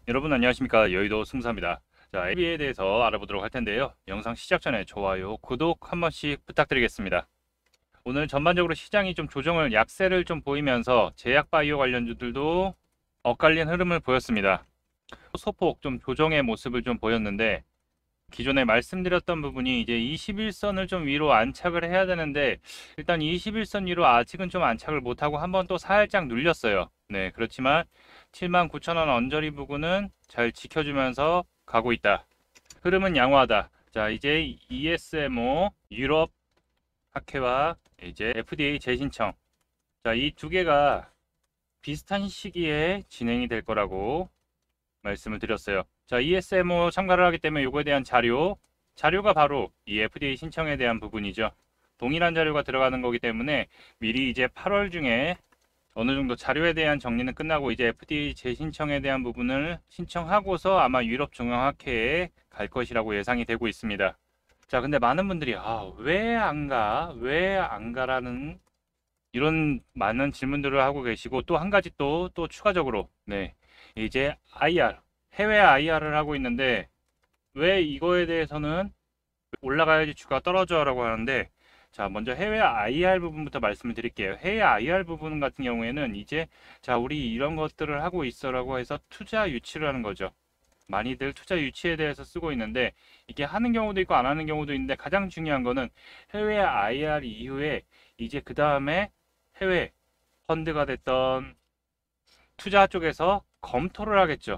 여러분 안녕하십니까. 여의도 승사입니다. 자, AB에 대해서 알아보도록 할 텐데요. 영상 시작 전에 좋아요, 구독 한 번씩 부탁드리겠습니다. 오늘 전반적으로 시장이 좀 조정을 약세를 좀 보이면서 제약 바이오 관련주들도 엇갈린 흐름을 보였습니다. 소폭 좀 조정의 모습을 좀 보였는데 기존에 말씀드렸던 부분이 이제 21선을 좀 위로 안착을 해야 되는데 일단 21선 위로 아직은 좀 안착을 못하고 한번 또 살짝 눌렸어요. 네, 그렇지만 79,000원 언저리 부근은 잘 지켜주면서 가고 있다. 흐름은 양호하다. 자, 이제 ESMO 유럽 학회와 이제 FDA 재신청. 자, 이 두 개가 비슷한 시기에 진행이 될 거라고 말씀을 드렸어요. 자, ESMO 참가를 하기 때문에 이거에 대한 자료가 바로 이 FDA 신청에 대한 부분이죠. 동일한 자료가 들어가는 거기 때문에 미리 이제 8월 중에 어느 정도 자료에 대한 정리는 끝나고 이제 FDA 재신청에 대한 부분을 신청하고서 아마 유럽 중앙학회에 갈 것이라고 예상이 되고 있습니다. 자, 근데 많은 분들이 왜 안 가? 왜 안 가라는 이런 많은 질문들을 하고 계시고 또 한 가지 또 추가적으로 네. 이제 IR 해외 IR을 하고 있는데 왜 이거에 대해서는 올라가야지 주가 떨어져라고 하는데 자, 먼저 해외 IR 부분부터 말씀을 드릴게요. 해외 IR 부분 같은 경우에는 이제 자, 우리 이런 것들을 하고 있어라고 해서 투자 유치를 하는 거죠. 많이들 투자 유치에 대해서 쓰고 있는데 이게 하는 경우도 있고 안 하는 경우도 있는데 가장 중요한 거는 해외 IR 이후에 이제 그 다음에 해외 펀드가 됐던 투자 쪽에서 검토를 하겠죠.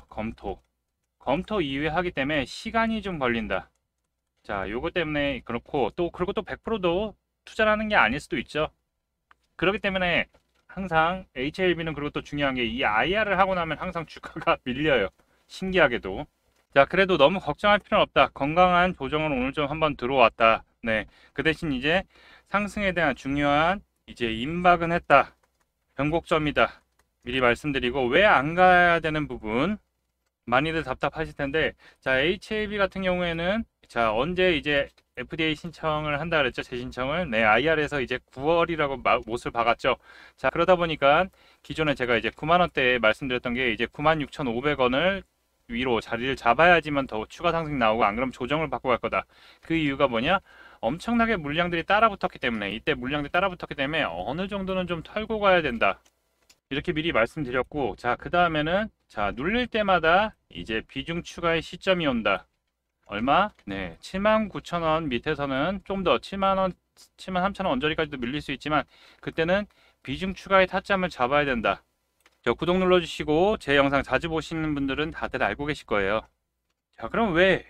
검토 이후에 하기 때문에 시간이 좀 걸린다. 자, 요거 때문에 그렇고 또 그리고 또 100%도 투자라는 게 아닐 수도 있죠. 그렇기 때문에 항상 HLB는 그리고 또 중요한 게 이 IR을 하고 나면 항상 주가가 밀려요. 신기하게도. 자, 그래도 너무 걱정할 필요는 없다. 건강한 조정은 오늘 좀 한번 들어왔다. 네. 그 대신 이제 상승에 대한 중요한 이제 임박은 했다. 변곡점이다. 미리 말씀드리고 왜 안 가야 되는 부분 많이들 답답하실 텐데 자, HAB 같은 경우에는 자, 언제 이제 FDA 신청을 한다 그랬죠? 재신청을. 네, IR에서 이제 9월이라고 못을 박았죠. 자, 그러다 보니까 기존에 제가 이제 9만 원대에 말씀드렸던 게 이제 96,500원을 위로 자리를 잡아야지만 더 추가 상승 나오고 안 그러면 조정을 받고 갈 거다. 그 이유가 뭐냐? 엄청나게 물량들이 따라붙었기 때문에 이때 물량들이 따라붙었기 때문에 어느 정도는 좀 털고 가야 된다. 이렇게 미리 말씀드렸고 자, 그 다음에는 자, 눌릴 때마다 이제 비중 추가의 시점이 온다. 얼마? 네, 79,000원 밑에서는 좀 더 7만원, 73,000원 언저리까지도 밀릴 수 있지만 그때는 비중 추가의 타점을 잡아야 된다. 저 구독 눌러주시고 제 영상 자주 보시는 분들은 다들 알고 계실 거예요. 자, 그럼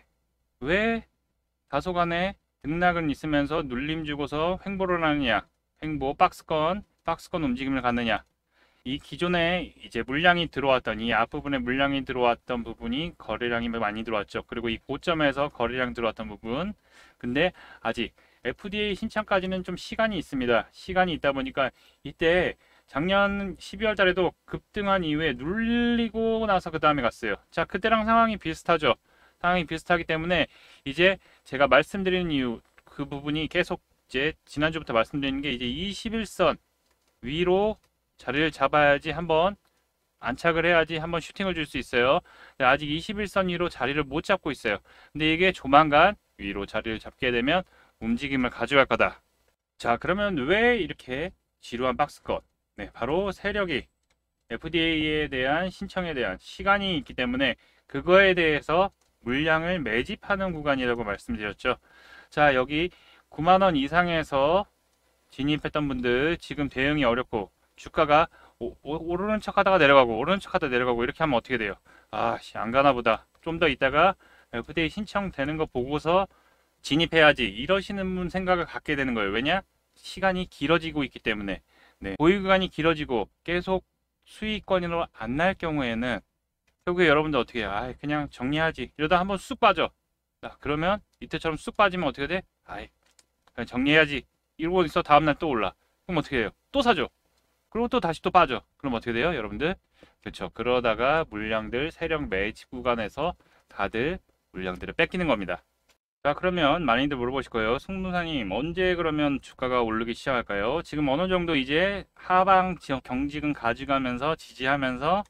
왜 다소간에 등락은 있으면서 눌림 주고서 횡보를 하느냐? 횡보, 박스권 움직임을 갖느냐? 이 기존에 이제 물량이 들어왔던 이 앞부분에 물량이 들어왔던 부분이 거래량이 많이 들어왔죠. 그리고 이 고점에서 거래량 들어왔던 부분. 근데 아직 FDA 신청까지는 좀 시간이 있습니다. 시간이 있다 보니까 이때 작년 12월 달에도 급등한 이후에 눌리고 나서 그 다음에 갔어요. 자, 그때랑 상황이 비슷하죠. 상황이 비슷하기 때문에 이제 제가 말씀드리는 이유 그 부분이 계속 이제 지난주부터 말씀드리는 게 이제 21선 위로 자리를 잡아야지 한번 안착을 해야지 한번 슈팅을 줄 수 있어요. 아직 21선 위로 자리를 못 잡고 있어요. 근데 이게 조만간 위로 자리를 잡게 되면 움직임을 가져갈 거다. 자, 그러면 왜 이렇게 지루한 박스권? 네, 바로 세력이 FDA에 대한 신청에 대한 시간이 있기 때문에 그거에 대해서 물량을 매집하는 구간이라고 말씀드렸죠. 자, 여기 9만 원 이상에서 진입했던 분들 지금 대응이 어렵고 주가가 오르는 척 하다가 내려가고 오르는 척 하다가 내려가고 이렇게 하면 어떻게 돼요? 안 가나 보다. 좀 더 있다가 FDA 신청되는 거 보고서 진입해야지 이러시는 분 생각을 갖게 되는 거예요. 왜냐? 시간이 길어지고 있기 때문에. 네. 보유 구간이 길어지고 계속 수익권으로 안 날 경우에는 결국에 여러분들 어떻게 해요? 그냥 정리하지. 이러다 한번 쑥 빠져. 자, 그러면 이때처럼 쑥 빠지면 어떻게 돼? 그냥 정리해야지. 이러고 있어. 다음날 또 올라. 그럼 어떻게 해요? 또 사죠. 그리고 또 다시 또 빠져. 그럼 어떻게 돼요, 여러분들? 그렇죠. 그러다가 물량들 세력 매집 구간에서 다들 물량들을 뺏기는 겁니다. 자, 그러면 많이들 물어보실 거예요. 송노사님, 언제 그러면 주가가 오르기 시작할까요? 지금 어느 정도 이제 하방 지역 경직은 가져가면서 지지하면서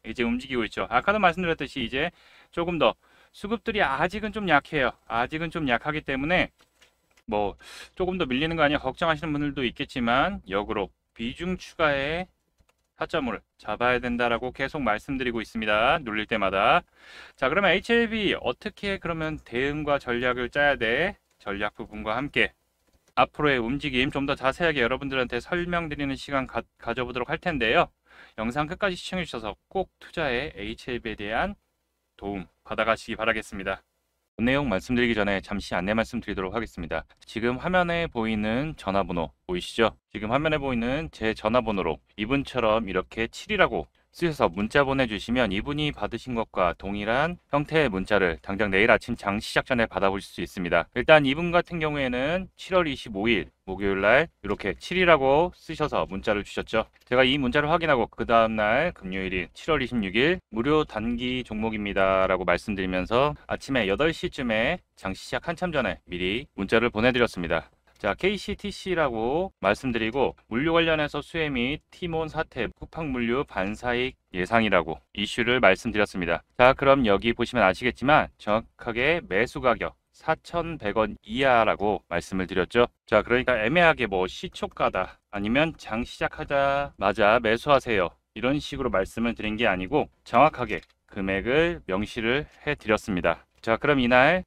이제 움직이고 있죠. 아까도 말씀드렸듯이 이제 조금 더 수급들이 아직은 좀 약해요. 아직은 좀 약하기 때문에 뭐 조금 더 밀리는 거 아니야 걱정하시는 분들도 있겠지만 역으로 비중 추가에 타점을 잡아야 된다라고 계속 말씀드리고 있습니다. 눌릴 때마다. 자, 그러면 HLB 어떻게 그러면 대응과 전략을 짜야 돼? 전략 부분과 함께 앞으로의 움직임 좀 더 자세하게 여러분들한테 설명드리는 시간 가져보도록 할 텐데요. 영상 끝까지 시청해 주셔서 꼭 투자에 HLB에 대한 도움 받아가시기 바라겠습니다. 내용 말씀드리기 전에 잠시 안내 말씀드리도록 하겠습니다. 지금 화면에 보이는 전화번호 보이시죠? 지금 화면에 보이는 제 전화번호로 이분처럼 이렇게 7이라고 쓰셔서 문자 보내주시면 이분이 받으신 것과 동일한 형태의 문자를 당장 내일 아침 장 시작 전에 받아보실 수 있습니다. 일단 이분 같은 경우에는 7월 25일 목요일날 이렇게 7이라고 쓰셔서 문자를 주셨죠. 제가 이 문자를 확인하고 그 다음날 금요일인 7월 26일 무료 단기 종목입니다 라고 말씀드리면서 아침에 8시쯤에 장 시작 한참 전에 미리 문자를 보내드렸습니다. 자, KCTC라고 말씀드리고 물류 관련해서 수혜 및 티몬 사태, 쿠팡 물류 반사익 예상이라고 이슈를 말씀드렸습니다. 자, 그럼 여기 보시면 아시겠지만 정확하게 매수 가격 4,100원 이하라고 말씀을 드렸죠. 자, 그러니까 애매하게 뭐 시초가다 아니면 장 시작하자마자 매수하세요 이런 식으로 말씀을 드린 게 아니고 정확하게 금액을 명시를 해 드렸습니다. 자, 그럼 이날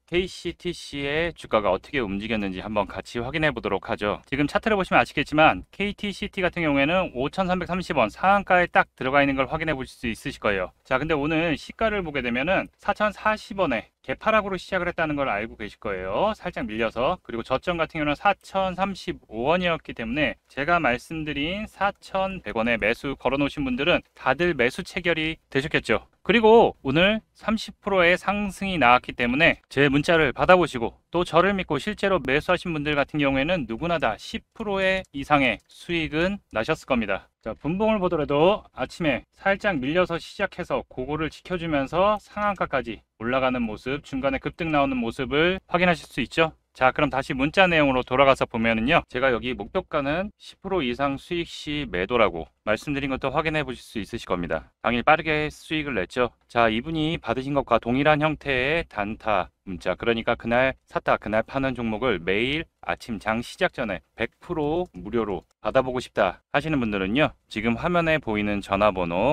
KCTC의 주가가 어떻게 움직였는지 한번 같이 확인해 보도록 하죠. 지금 차트를 보시면 아시겠지만 KTCT 같은 경우에는 5,330원 상한가에 딱 들어가 있는 걸 확인해 보실 수 있으실 거예요. 자, 근데 오늘 시가를 보게 되면은 4,040원에 개파락으로 시작을 했다는 걸 알고 계실 거예요. 살짝 밀려서. 그리고 저점 같은 경우는 4,035원이었기 때문에 제가 말씀드린 4,100원에 매수 걸어 놓으신 분들은 다들 매수 체결이 되셨겠죠. 그리고 오늘 30%의 상승이 나왔기 때문에 제 문자를 받아보시고 또 저를 믿고 실제로 매수하신 분들 같은 경우에는 누구나 다 10% 이상의 수익은 나셨을 겁니다. 자, 분봉을 보더라도 아침에 살짝 밀려서 시작해서 그거를 지켜주면서 상한가까지 올라가는 모습, 중간에 급등 나오는 모습을 확인하실 수 있죠. 자, 그럼 다시 문자 내용으로 돌아가서 보면은요, 제가 여기 목표가는 10% 이상 수익 시 매도라고 말씀드린 것도 확인해 보실 수 있으실 겁니다. 당일 빠르게 수익을 냈죠. 자, 이분이 받으신 것과 동일한 형태의 단타 문자, 그러니까 그날 샀다 그날 파는 종목을 매일 아침 장 시작 전에 100% 무료로 받아보고 싶다 하시는 분들은요, 지금 화면에 보이는 전화번호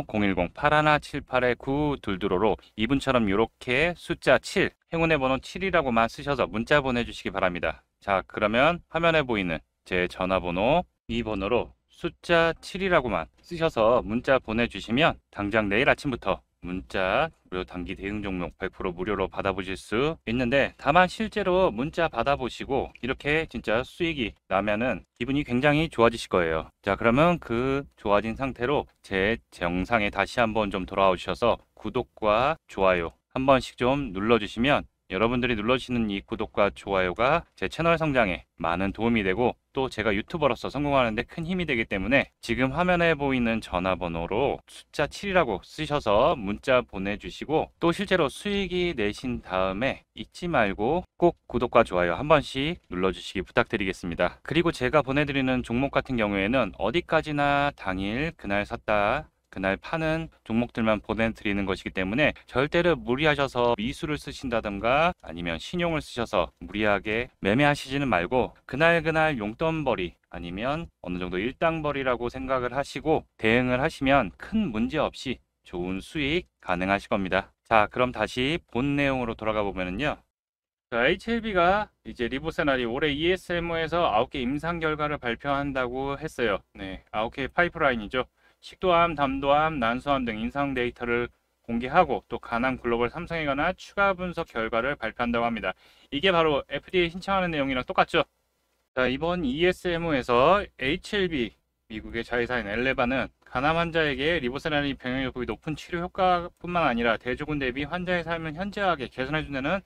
010-8178-9222로 이분처럼 이렇게 숫자 7 행운의 번호 7이라고만 쓰셔서 문자 보내주시기 바랍니다. 자, 그러면 화면에 보이는 제 전화번호 이 번호로 숫자 7이라고만 쓰셔서 문자 보내주시면 당장 내일 아침부터 문자 무료 단기 대응 종목 100% 무료로 받아보실 수 있는데, 다만 실제로 문자 받아보시고 이렇게 진짜 수익이 나면은 기분이 굉장히 좋아지실 거예요. 자, 그러면 그 좋아진 상태로 제 영상에 다시 한번 좀 돌아와 주셔서 구독과 좋아요 한 번씩 좀 눌러주시면 여러분들이 눌러주시는 이 구독과 좋아요가 제 채널 성장에 많은 도움이 되고 또 제가 유튜버로서 성공하는 데 큰 힘이 되기 때문에 지금 화면에 보이는 전화번호로 숫자 7이라고 쓰셔서 문자 보내주시고 또 실제로 수익이 내신 다음에 잊지 말고 꼭 구독과 좋아요 한 번씩 눌러주시기 부탁드리겠습니다. 그리고 제가 보내드리는 종목 같은 경우에는 어디까지나 당일 그날 샀다 그날 파는 종목들만 보내드리는 것이기 때문에 절대로 무리하셔서 미수를 쓰신다던가 아니면 신용을 쓰셔서 무리하게 매매하시지는 말고 그날 용돈벌이 아니면 어느 정도 일당벌이라고 생각을 하시고 대응을 하시면 큰 문제 없이 좋은 수익 가능하실 겁니다. 자, 그럼 다시 본 내용으로 돌아가 보면은요, 자, HLB가 이제 리보세날이 올해 ESMO에서 9개 임상 결과를 발표한다고 했어요. 네, 9개 파이프라인이죠. 식도암, 담도암, 난소암 등 임상 데이터를 공개하고 또 간암 글로벌 3상에 관한 추가 분석 결과를 발표한다고 합니다. 이게 바로 FDA 신청하는 내용이랑 똑같죠. 자, 이번 ESMO에서 HLB 미국의 자회사인 엘레바는 간암 환자에게 리보세라닌 병역력이 높은 치료 효과뿐만 아니라 대조군 대비 환자의 삶을 현저하게 개선해준다는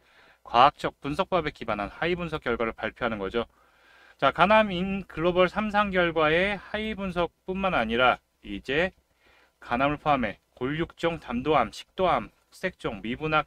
과학적 분석법에 기반한 하위 분석 결과를 발표하는 거죠. 자, 간암인 글로벌 3상 결과의 하위 분석뿐만 아니라 이제 간암을 포함해 골육종, 담도암, 식도암, 색종, 미분화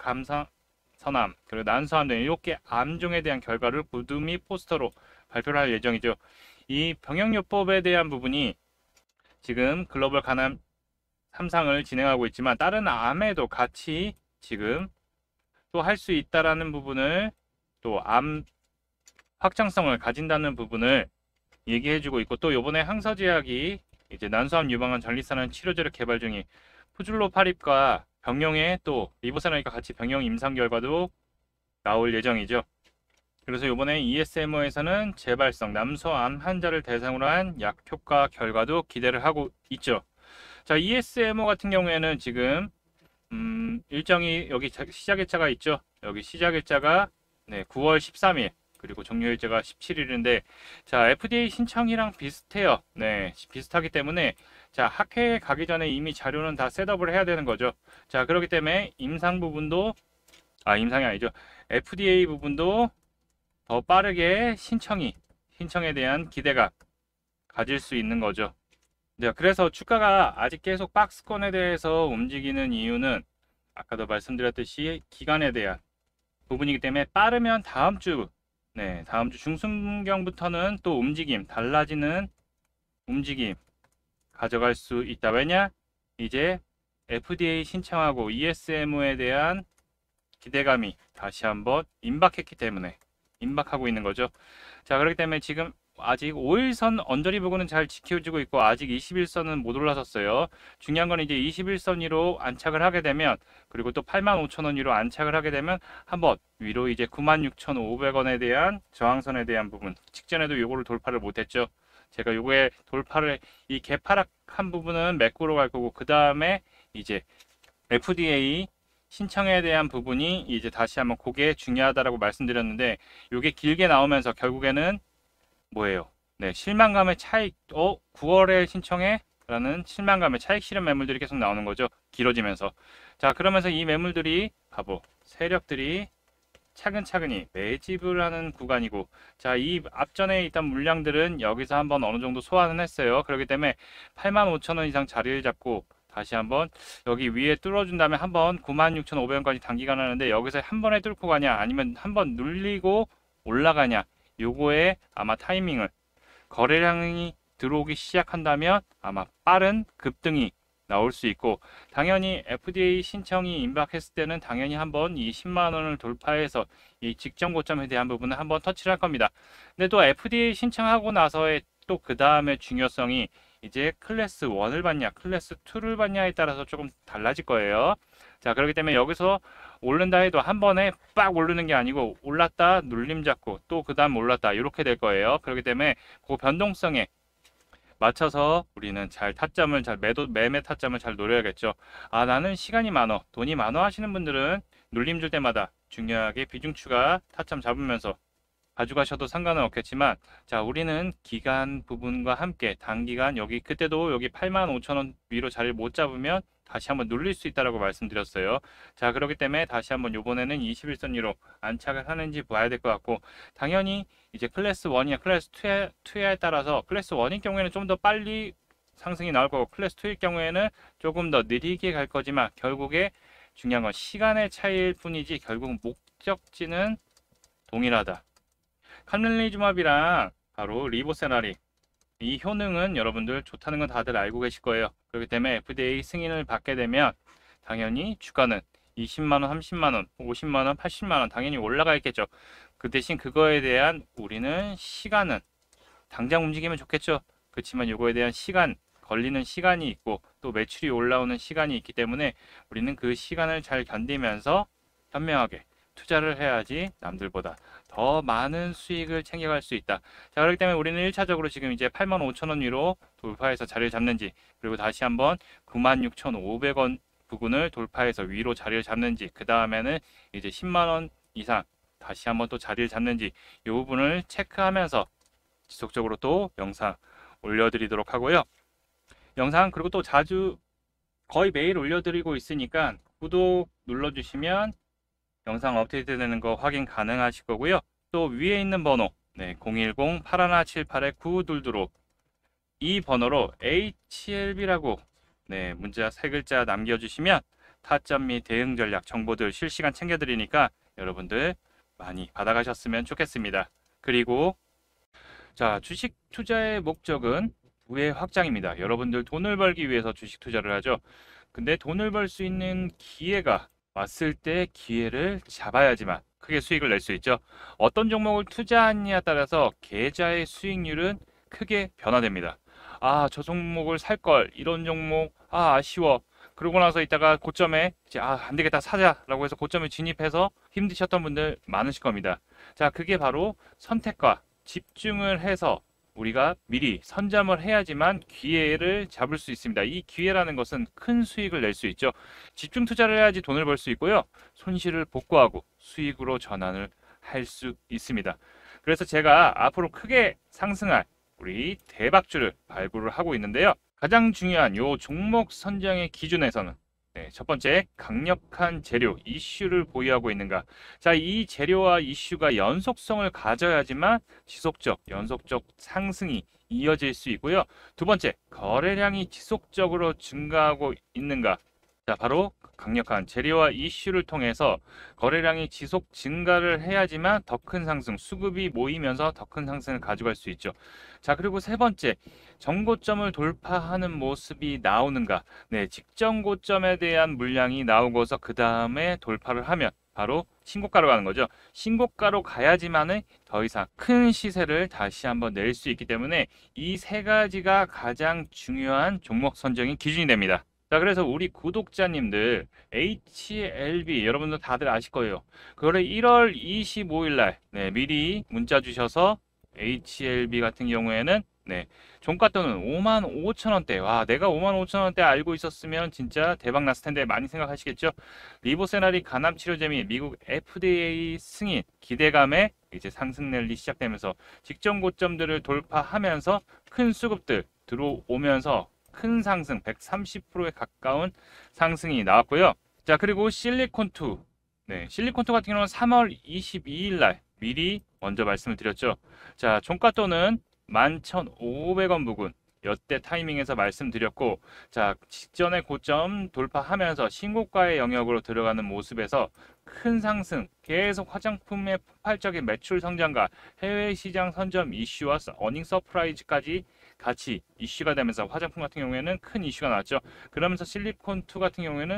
감산선암, 그리고 난소암 등 7개 암종에 대한 결과를 구두 및 포스터로 발표를 할 예정이죠. 이 병역요법에 대한 부분이 지금 글로벌 간암 삼상을 진행하고 있지만 다른 암에도 같이 지금 또 할 수 있다라는 부분을, 또 암 확장성을 가진다는 부분을 얘기해주고 있고, 또 요번에 항서제약이 이제 난소암 유방암 전립선암 치료제를 개발 중인 푸즐로파립과 병용의 또 리보세라믹과 같이 병용 임상 결과도 나올 예정이죠. 그래서 요번에 ESMO에서는 재발성 남소암 환자를 대상으로 한 약 효과 결과도 기대를 하고 있죠. 자, ESMO 같은 경우에는 지금 일정이 여기 시작일자가 있죠. 여기 시작일자가 9월 13일, 그리고 종료일자가 17일인데, 자, FDA 신청이랑 비슷해요. 네, 비슷하기 때문에 자, 학회에 가기 전에 이미 자료는 다 셋업을 해야 되는 거죠. 자, 그렇기 때문에 임상 부분도, 임상이 아니죠. FDA 부분도 더 빠르게 신청에 대한 기대가 가질 수 있는 거죠. 네, 그래서 주가가 아직 계속 박스권에 대해서 움직이는 이유는 아까도 말씀드렸듯이 기간에 대한 부분이기 때문에, 빠르면 다음 주 중순경부터는 또 달라지는 움직임 가져갈 수 있다. 왜냐? 이제 FDA 신청하고 ESMO에 대한 기대감이 다시 한번 임박하고 있는 거죠. 자, 그렇기 때문에 지금 아직 5일선 언저리 부근은 잘 지켜주고 있고, 아직 21선은 못 올라섰어요. 중요한 건 이제 21선 위로 안착을 하게 되면, 그리고 또 85,000원 위로 안착을 하게 되면 한번 위로 이제 96,500원에 대한 저항선에 대한 부분, 직전에도 요거를 돌파를 못했죠. 제가 요거에 돌파를, 이 개파락한 부분은 매꾸로 갈 거고, 그 다음에 이제 FDA 신청에 대한 부분이 이제 다시 한번 그게 중요하다라고 말씀드렸는데, 요게 길게 나오면서 결국에는 뭐예요? 네, 실망감의 차익, 9월에 신청해? 라는 실망감의 차익 실현 매물들이 계속 나오는 거죠. 길어지면서. 자, 그러면서 이 매물들이, 세력들이 차근차근히 매집을 하는 구간이고, 자, 이 앞전에 있던 물량들은 여기서 한번 어느 정도 소화는 했어요. 그렇기 때문에 85,000원 이상 자리를 잡고, 다시 한번 여기 위에 뚫어준 다음에 한번 96,500원까지 단기간 하는데, 여기서 한 번에 뚫고 가냐, 아니면 한번 눌리고 올라가냐, 요거에 아마 타이밍을, 거래량이 들어오기 시작한다면 아마 빠른 급등이 나올 수 있고, 당연히 FDA 신청이 임박했을 때는 당연히 한번 이 10만 원을 돌파해서 이 직전 고점에 대한 부분은 한번 터치를 할 겁니다. 근데 또 FDA 신청하고 나서의 또 그 다음에 중요성이, 이제 클래스 1을 받냐 클래스 2를 받냐에 따라서 조금 달라질 거예요. 자, 그렇기 때문에 여기서 오른다 해도 한 번에 빡 오르는 게 아니고, 올랐다 눌림 잡고 또 그 다음 올랐다 이렇게 될 거예요. 그렇기 때문에 그 변동성에 맞춰서 우리는 매매 타점을 잘 노려야겠죠. 나는 시간이 많어, 돈이 많어 하시는 분들은 눌림 줄 때마다 중요하게 비중 추가 타점 잡으면서 가져가셔도 상관은 없겠지만, 자, 우리는 기간 부분과 함께 단기간, 그때도 여기 85,000원 위로 자리를 못 잡으면 다시 한번 눌릴 수 있다라고 말씀드렸어요. 자, 그렇기 때문에 다시 한번 요번에는 21선 위로 안착을 하는지 봐야 될 것 같고, 당연히 이제 클래스 1이나 클래스 2에 따라서 클래스 1인 경우에는 좀 더 빨리 상승이 나올 거고, 클래스 2일 경우에는 조금 더 느리게 갈 거지만, 결국에 중요한 건 시간의 차이일 뿐이지 결국 목적지는 동일하다. 캄렐리주맙이랑 바로 리보세라립, 이 효능은 여러분들 좋다는 건 다들 알고 계실 거예요. 그렇기 때문에 FDA 승인을 받게 되면 당연히 주가는 20만원, 30만원, 50만원, 80만원 당연히 올라가 있겠죠. 그 대신 그거에 대한 우리는 시간은, 당장 움직이면 좋겠죠. 그렇지만 이거에 대한 걸리는 시간이 있고, 또 매출이 올라오는 시간이 있기 때문에 우리는 그 시간을 잘 견디면서 현명하게 투자를 해야지 남들보다 더 많은 수익을 챙겨갈 수 있다. 자, 그렇기 때문에 우리는 1차적으로 지금 이제 85,000원 위로 돌파해서 자리를 잡는지, 그리고 다시 한번 96,500원 부근을 돌파해서 위로 자리를 잡는지, 그 다음에는 이제 10만원 이상 다시 한번 또 자리를 잡는지, 이 부분을 체크하면서 지속적으로 또 영상 올려드리도록 하고요. 영상 그리고 또 거의 매일 올려드리고 있으니까 구독 눌러주시면 영상 업데이트 되는 거 확인 가능하실 거고요. 또 위에 있는 번호 010-8178-9922, 이 번호로 HLB라고 문자 3글자 남겨주시면 타점 및 대응 전략 정보들 실시간 챙겨드리니까 여러분들 많이 받아가셨으면 좋겠습니다. 그리고 자, 주식 투자의 목적은 부의 확장입니다. 여러분들 돈을 벌기 위해서 주식 투자를 하죠. 근데 돈을 벌 수 있는 기회가 왔을 때 기회를 잡아야지만 크게 수익을 낼 수 있죠. 어떤 종목을 투자하느냐에 따라서 계좌의 수익률은 크게 변화됩니다. 아, 저 종목을 살 걸, 이런 종목, 아쉬워. 그러고 나서 이따가 고점에 이제 안 되겠다 사자라고 해서 고점에 진입해서 힘드셨던 분들 많으실 겁니다. 자, 그게 바로 선택과 집중을 해서 우리가 미리 선점을 해야지만 기회를 잡을 수 있습니다. 이 기회라는 것은 큰 수익을 낼 수 있죠. 집중 투자를 해야지 돈을 벌 수 있고요. 손실을 복구하고 수익으로 전환을 할 수 있습니다. 그래서 제가 앞으로 크게 상승할 우리 대박주를 발굴을 하고 있는데요. 가장 중요한 요 종목 선정의 기준에서는 첫 번째, 강력한 재료, 이슈를 보유하고 있는가. 자, 이 재료와 이슈가 연속성을 가져야지만 지속적, 연속적 상승이 이어질 수 있고요. 두 번째, 거래량이 지속적으로 증가하고 있는가. 자, 바로 강력한 재료와 이슈를 통해서 거래량이 지속 증가를 해야지만 더 큰 상승, 수급이 모이면서 더 큰 상승을 가져갈 수 있죠. 자, 그리고 세 번째, 정고점을 돌파하는 모습이 나오는가. 네, 직전 고점에 대한 물량이 나오고서 그 다음에 돌파를 하면 바로 신고가로 가는 거죠. 신고가로 가야지만은 더 이상 큰 시세를 다시 한번 낼 수 있기 때문에 이 세 가지가 가장 중요한 종목 선정의 기준이 됩니다. 자, 그래서 우리 구독자님들 HLB 여러분들 다들 아실 거예요. 그거를 1월 25일 날 미리 문자 주셔서 HLB 같은 경우에는 종가 또는 55,000원대. 와, 내가 55,000원대 알고 있었으면 진짜 대박 났을 텐데 많이 생각하시겠죠? 리보세라리 간암 치료제 및 미국 FDA 승인 기대감에 이제 상승 랠리 시작되면서 직전 고점들을 돌파하면서 큰 수급들 들어오면서 큰 상승 130%에 가까운 상승이 나왔고요. 자, 그리고 실리콘2 실리콘2 같은 경우는 3월 22일 날 미리 먼저 말씀을 드렸죠. 자, 종가또는 11,500원 부근 여태 타이밍에서 말씀드렸고, 자, 직전의 고점 돌파하면서 신고가의 영역으로 들어가는 모습에서 큰 상승, 계속 화장품의 폭발적인 매출 성장과 해외 시장 선점 이슈와 어닝 서프라이즈까지 같이 이슈가 되면서 화장품 같은 경우에는 큰 이슈가 나왔죠. 그러면서 실리콘2 같은 경우에는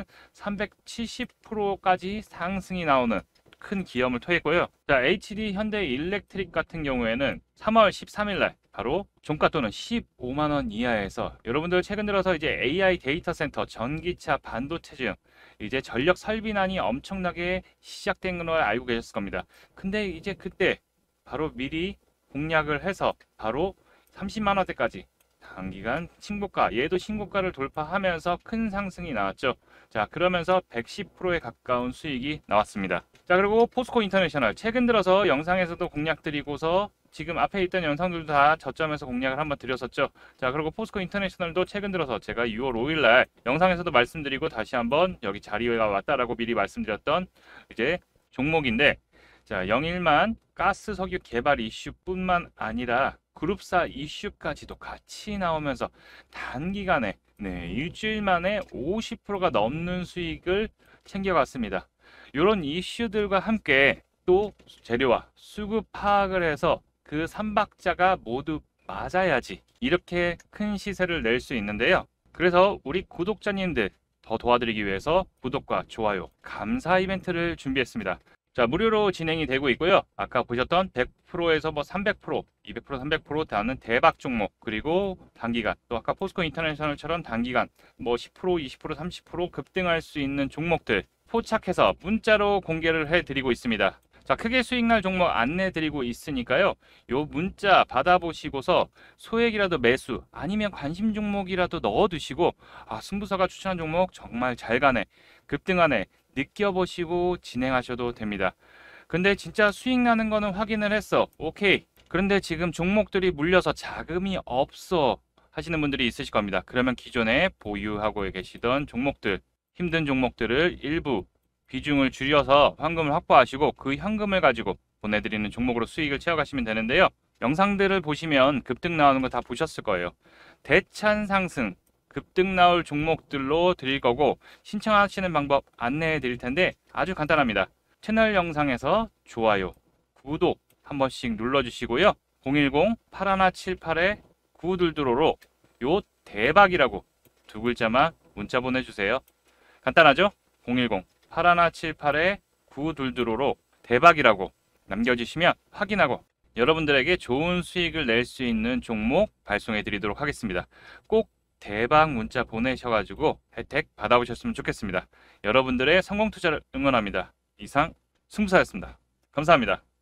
370%까지 상승이 나오는 큰 기염을 토했고요. 자, HD 현대 일렉트릭 같은 경우에는 3월 13일 날 바로 종가 또는 15만 원 이하에서 여러분들 최근 들어서 이제 AI 데이터 센터, 전기차, 반도체 등 이제 전력 설비난이 엄청나게 시작된 걸 알고 계셨을 겁니다. 근데 이제 그때 바로 미리 공략을 해서 바로 30만 원대까지 단기간 신고가, 얘도 신고가를 돌파하면서 큰 상승이 나왔죠. 자, 그러면서 110%에 가까운 수익이 나왔습니다. 자, 그리고 포스코 인터내셔널 최근 들어서 영상에서도 공략 드리고서 지금 앞에 있던 영상들도 다 저점에서 공략을 한번 드렸었죠. 자, 그리고 포스코 인터내셔널도 최근 들어서 제가 6월 5일 날 영상에서도 말씀드리고 다시 한번 여기 자리가 왔다라고 미리 말씀드렸던 이제 종목인데, 자, 영일만 가스 석유 개발 이슈뿐만 아니라 그룹사 이슈까지도 같이 나오면서 단기간에 일주일 만에 50%가 넘는 수익을 챙겨갔습니다. 이런 이슈들과 함께 또 재료와 수급 파악을 해서 그 3박자가 모두 맞아야지 이렇게 큰 시세를 낼 수 있는데요. 그래서 우리 구독자님들 더 도와드리기 위해서 구독과 좋아요, 감사 이벤트를 준비했습니다. 자, 무료로 진행이 되고 있고요. 아까 보셨던 100%에서 300%, 200%, 300% 다는 대박 종목, 그리고 단기간, 또 아까 포스코 인터내셔널처럼 단기간 10%, 20%, 30% 급등할 수 있는 종목들 포착해서 문자로 공개를 해드리고 있습니다. 자, 크게 수익날 종목 안내드리고 있으니까요. 요 문자 받아보시고서 소액이라도 매수, 아니면 관심 종목이라도 넣어두시고, 승부사가 추천한 종목 정말 잘 가네, 급등하네, 느껴보시고 진행하셔도 됩니다. 근데 진짜 수익 나는 거는 확인을 했어. 오케이. 그런데 지금 종목들이 물려서 자금이 없어 하시는 분들이 있으실 겁니다. 그러면 기존에 보유하고 계시던 종목들, 힘든 종목들을 일부 비중을 줄여서 현금을 확보하시고 그 현금을 가지고 보내드리는 종목으로 수익을 채워가시면 되는데요. 영상들을 보시면 급등 나오는 거 다 보셨을 거예요. 대찬 상승, 급등 나올 종목들로 드릴 거고, 신청하시는 방법 안내해 드릴 텐데 아주 간단합니다. 채널 영상에서 좋아요, 구독 한 번씩 눌러주시고요. 010-8178-9222로 요 대박이라고 두 글자만 문자 보내주세요. 간단하죠? 010-8178-9222로 대박이라고 남겨주시면 확인하고 여러분들에게 좋은 수익을 낼 수 있는 종목 발송해 드리도록 하겠습니다. 꼭 대박 문자 보내셔가지고 혜택 받아보셨으면 좋겠습니다. 여러분들의 성공 투자를 응원합니다. 이상 승부사였습니다. 감사합니다.